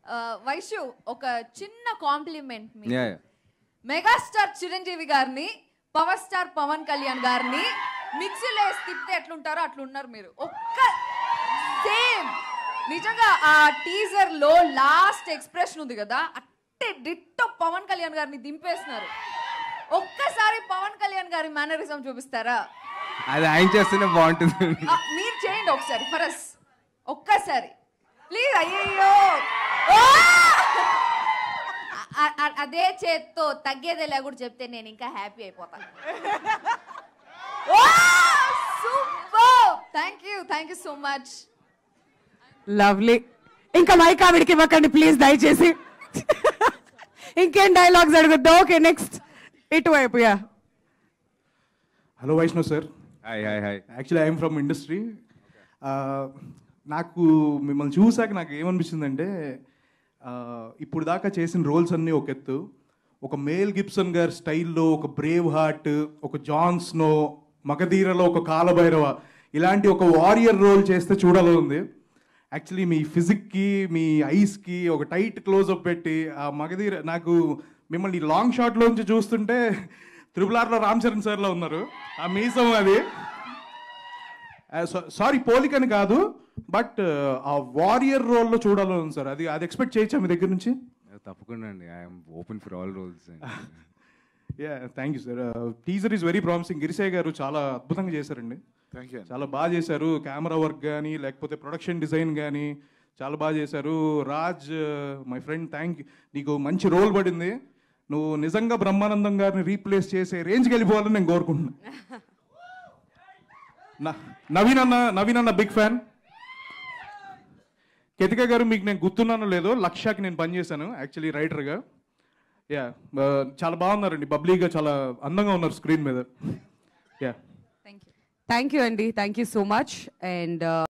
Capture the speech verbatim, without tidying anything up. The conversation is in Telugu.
వైషు ఒక చిన్న కాంప్లిమెంట్ మీ Yeah, yeah. మెగాస్టార్ చిరంజీవి గారిని పవర్ స్టార్ పవన్ కళ్యాణ్ గారిని మిక్సీలో వేసి తిప్పితే ఎట్లుంటారో అట్లున్నారు మీరు. ఒక్క సేమ్ నిజంగా ఆ టీజర్ లో లాస్ట్ ఎక్స్ప్రెషన్ ఉంది కదా, అట్టే డిట్టో పవన్ కళ్యాణ్ గారిని దింపేస్తున్నారు. ఒక్కసారి పవన్ కళ్యాణ్ గారి మేనరిజం చూపిస్తారా? అది ఆయన చేస్తేనే బాగుంటుంది. మీరు చేయండి ఒకసారి ఫరస్, ఒక్కసారి ప్లీజ్. అయ్యయ్యో, అదే చేత్తో తగ్గేదేలా కూడా చెప్తే నేను ఇంకా హ్యాపీ అయిపోతాను. Super, thank you thank you so much. Lovely. ఇంకా మైక్ ఆవిడికి ఇవ్వకండి ప్లీజ్ దయచేసి. ఇంకేం డైలాగ్స్ అడుగుద్దాం? ఓకే, నెక్స్ట్ ఇటువైపు. Yeah, hello Vaishnav sir. Hi hi hi. Actually I'm from industry. నాకు మిమ్మల్ని చూసాక నాకు ఏమనిపించిందంటే, ఇప్పుడు దాకా చేసిన రోల్స్ అన్నీ ఒక ఎత్తు, ఒక మేల్ గిబ్సన్ గారి స్టైల్లో ఒక బ్రేవ్ హార్ట్, ఒక జాన్ స్నో, మగధీరలో ఒక కాలభైరవ, ఇలాంటి ఒక వారియర్ రోల్ చేస్తే చూడాలని ఉంది. యాక్చువల్లీ మీ ఫిజిక్కి మీ ఐస్కి ఒక టైట్ క్లోజ్అప్ పెట్టి ఆ మగధీర, నాకు మిమ్మల్ని లాంగ్ షాట్లోంచి చూస్తుంటే త్రిబుల్ ఆర్లో రామ్ చరణ్ సార్లో ఉన్నారు. ఆ మీసం అది సారీ పోలికని కాదు, బట్ ఆ వారియర్ రోల్లో చూడాలని ఉంది సార్. అది అది ఎక్స్పెక్ట్ చేయొచ్చా మీ దగ్గర నుంచి? తప్పకుండా అండి, I'm open for all roles. Yeah, thank you sir. Teaser is very promising. Girisai గారు చాలా అద్భుతంగా చేశారండి. Thank you. చాలా బాగా చేశారు. కెమెరా వర్క్ కానీ లేకపోతే ప్రొడక్షన్ డిజైన్ కానీ చాలా బాగా చేశారు. Raj my friend, thank you. నీకు మంచి రోల్ పడింది. నువ్వు నిజంగా బ్రహ్మానందం గారిని రీప్లేస్ చేసే రేంజ్కి వెళ్ళిపోవాలని నేను కోరుకుంటున్నా. నవీన్ అన్న నవీన్ అన్న బిగ్ ఫ్యాన్. కేతిక గారు, మీకు నేను గుర్తున్నానో లేదో, లక్షకి నేను పనిచేశాను యాక్చువల్లీ రైటర్గా. యా, చాలా బాగున్నారండి, బబ్లీగా చాలా అందంగా ఉన్నారు స్క్రీన్ మీద. యా, థ్యాంక్ యూ అండి, thank you so much. And